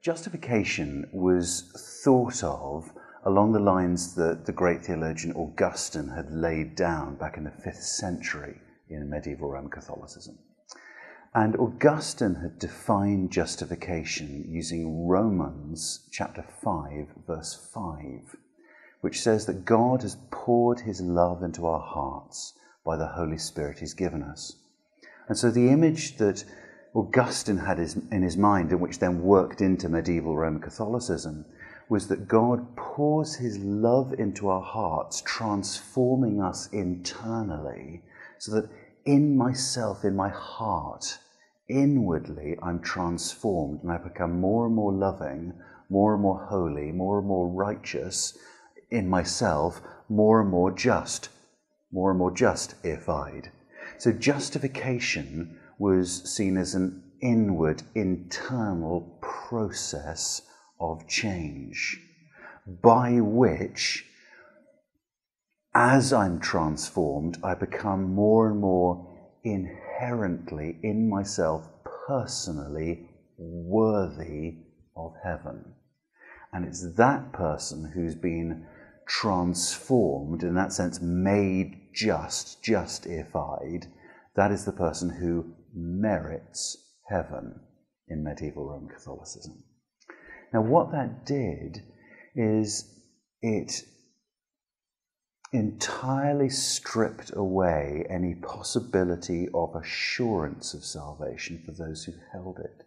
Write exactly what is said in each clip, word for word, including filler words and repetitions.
Justification was thought of along the lines that the great theologian Augustine had laid down back in the fifth century in medieval Roman Catholicism. And Augustine had defined justification using Romans chapter five, verse five, which says that God has poured his love into our hearts by the Holy Spirit he's given us. And so the image that Augustine had in his mind, and which then worked into medieval Roman Catholicism, was that God pours his love into our hearts, transforming us internally, so that in myself, in my heart, inwardly, I'm transformed and I become more and more loving, more and more holy, more and more righteous in myself, more and more just, more and more justified. So justification was seen as an inward, internal process of change by which, as I'm transformed, I become more and more inherently in myself, personally worthy of heaven. And it's that person who's been transformed, in that sense made just, justified, that is the person who merits heaven in medieval Roman Catholicism. Now what that did is it entirely stripped away any possibility of assurance of salvation for those who held it.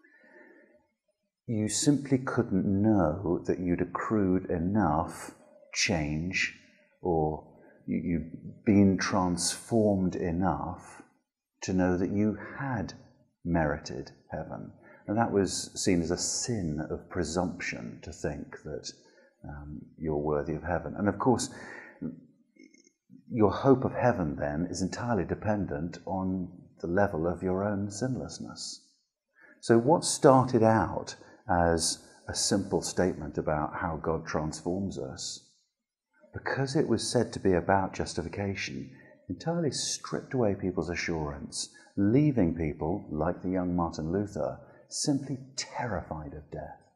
You simply couldn't know that you'd accrued enough change or you'd been transformed enough to know that you had merited heaven. And that was seen as a sin of presumption to think that um, you're worthy of heaven. And of course, your hope of heaven then is entirely dependent on the level of your own sinlessness. So what started out as a simple statement about how God transforms us, because it was said to be about justification, entirely stripped away people's assurance, leaving people, like the young Martin Luther, simply terrified of death.